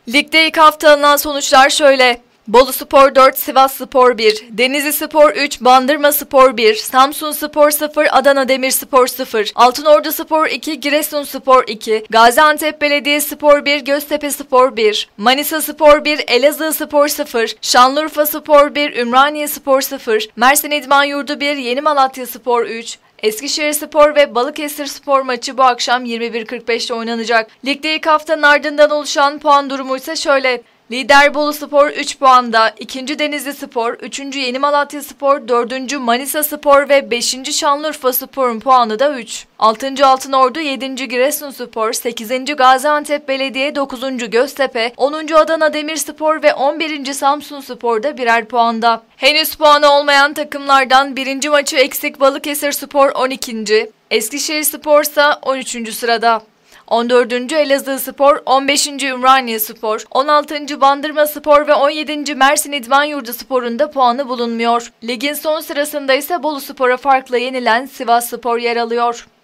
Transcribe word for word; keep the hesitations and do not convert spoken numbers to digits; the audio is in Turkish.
Ligde ilk hafta alınan sonuçlar şöyle. Boluspor dört, Sivasspor bir, Denizlispor üç, Bandırmaspor bir, Samsunspor sıfır, Adana Demirspor sıfır, Altınorduspor iki, Giresunspor iki, Gaziantep Belediyespor bir, Göztepeспor bir, Manisaspor bir, Elazığspor sıfır, Şanlıurfaspor bir, Ümraniyespor sıfır, Mersin İdman Yurdu bir, Yenimalatyaspor üç, Eskişehirspor ve Balıkesirspor maçı bu akşam yirmi bir kırk beşte oynanacak. Ligde ilk haftanın ardından oluşan puan durumu ise şöyle. Lider Boluspor üç puanda, ikinci Denizlispor, üçüncü Yenimalatyaspor, dördüncü Manisaspor ve beşinci Şanlıurfaspor'un puanı da üç. altıncı Altınordu, yedinci Giresunspor, sekizinci Gaziantep Belediye, dokuzuncu Göztepe, onuncu Adana Demirspor ve on birinci Samsunspor da birer puanda. Henüz puanı olmayan takımlardan birinci maçı eksik Balıkesirspor on ikinci, Eskişehirspor ise on üçüncü sırada. on dördüncü Elazığspor, on beşinci Ümraniyespor, on altıncı Bandırmaspor ve on yedinci Mersin İdman Yurduspor'un da puanı bulunmuyor. Ligin son sırasında ise Boluspor'a farkla yenilen Sivasspor yer alıyor.